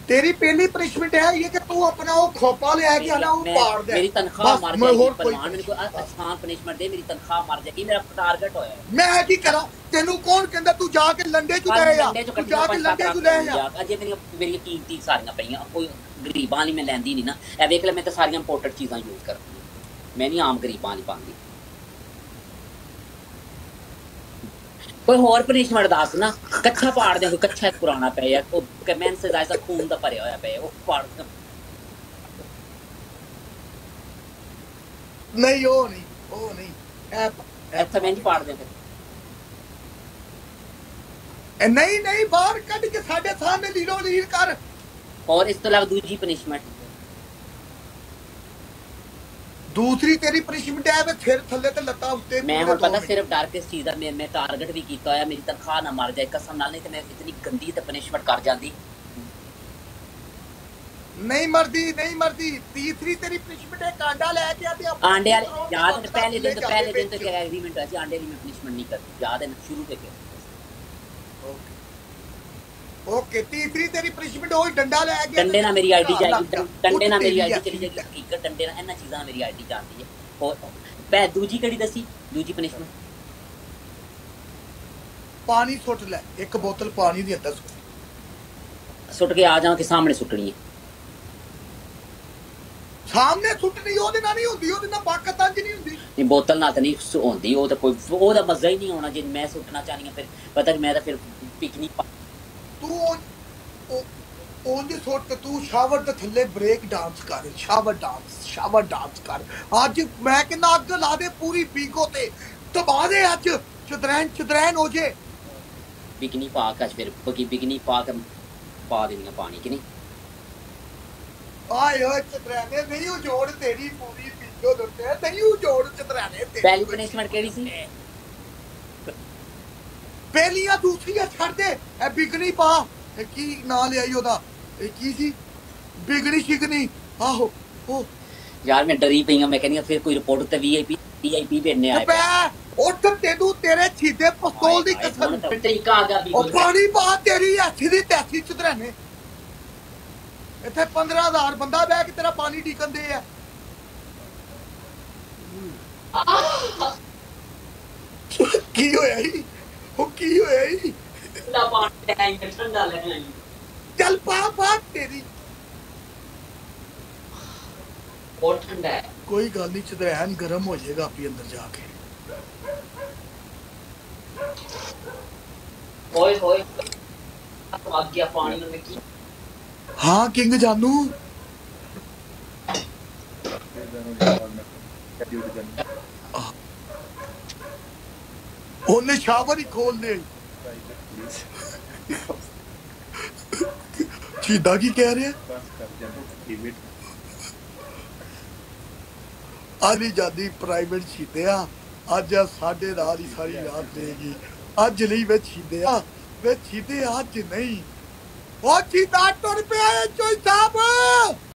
तेरी पहली पनिशमेंट है ये कि तू अपना वो खोपा ले आके ना वो पाड़ दे। मेरी तनख्वाह मर जाएगी पहलवान, मेरे को बस आसान पनिशमेंट दे, मेरी तनख्वाह मर जाएगी, मेरा टारगेट होया है। मैं की करा तेनू कौन कहंदा तू जाके लंडे चु ले जा, तू जाके लंडे चु ले जा। अजे मेरी कीमती सारियां पईयां, कोई गरीबां वाली मैं लैंदी नहीं ना। ए वेख ले मैं तो सारियां इंपोर्टेड चीज़ां यूज करदी हां, मैं नहीं आम गरीबां वाली पांदी। कोई होर पनिशमेंट दस ना, कच्छा पाड़ दे, कोई कच्छा पुराना पिया ओ मेंस जैसा खून दा भरिया होया पिया ओ पाड़ नहीं ओ नहीं ऐसा मैं नहीं पाड़ दे फिर नहीं बाहर कट के साडे सामने लीलो लील कर। और इस तो अलावा दूसरी पनिशमेंट, दूसरी तेरी पनिशमेंट है वे फिर थल्ले ते लत्ता उत्ते। मैं हुण पता सिर्फ डार्केस्ट चीज़ है, मैं टारगेट भी कीता होया, मेरी तनख्वाह ना मर जाए कसम नाल, नहीं ते मैं इतनी गंदी ते पनिशमेंट कर जांदी। नहीं मरदी। तीसरी तेरी पनिशमेंट है कांडा लेके आते आंडे वाले याद है, पहले दिन तो क्या एग्रीमेंट है आंडे की मैं पनिशमेंट नहीं करती, याद है ना शुरू से के। ओके तीसरी तेरी पनिशमेंट होई डंडा ले गया, डंडे ना मेरी आईडी जाएगी, डंडे ना मेरी आईडी चली जाएगी, हकीकत डंडे ना इन्ना चीज़ां मेरी आईडी जाती है। और पै दूजी कड़ी दसी, दूजी पनिशमेंट पानी सुट ले, एक बोतल पानी दी अंदर सुट के आ जाओ कि सामने सुटनी है, सामने सुटनी ओदे ना नहीं हुंदी, ओदे ना पाकिस्तान च नहीं हुंदी। नहीं बोतल ना तो नहीं होंदी, वो तो कोई ओदा मजा ही नहीं होना जे मैं सुटना चाहनी है, फिर पता कि मैं तो फिर पिकनिक तू ओंदे सोट के तू शावर दे थल्ले ब्रेक डांस कर, शावर डांस कर। आज मैं कहना अग ला दे पूरी बीगो ते दबा दे, आज चुदरैन हो जे बिकनी पाक आज फिर बिकनी पाक पा देनी पानी की नहीं। आए ओए चुदरैने नहीं उजोड़ तेरी पूरी बीगो दे, नहीं उजोड़ चुदरैने तेरी। पहली पनिशमेंट केड़ी सी? पहलियां दूसरियां छड़ दे, ए बिगनी पा की ना ले आई ओदा की सी बिगनी शिगनी आहो ओ यार मैं डरी पई मैं कहनी फिर कोई रिपोर्ट ते वीआईपी भेजने आए पे उठ तेनू तेरे छीदे पिस्तौल दी कसम तरीका आ गया ओ पानी पा तेरी ऐसी दी तैसी चुदराने इथे 15,000 बंदा बैठ के तेरा पानी ढीकन दे है। की होया ही ओ की होया ही ठंडा पानी लेके ठंडा लेके चल पा तेरी बहुत ठंडा है। कोई गल नहीं चुदरैन गर्म हो जाएगा आपी अंदर जाके। होए आ गया पानी में की। हाँ किंग जानू ओने शावर ही खोल दे। चीदा की कह रहे आली जादी प्राइवेट छीदया अज साढ़े नाल ही सारी रात रहेगी। अज नहीं वे छीदया वे छीदे अज नहीं। ओ चीदा टुर पे चोई साहब।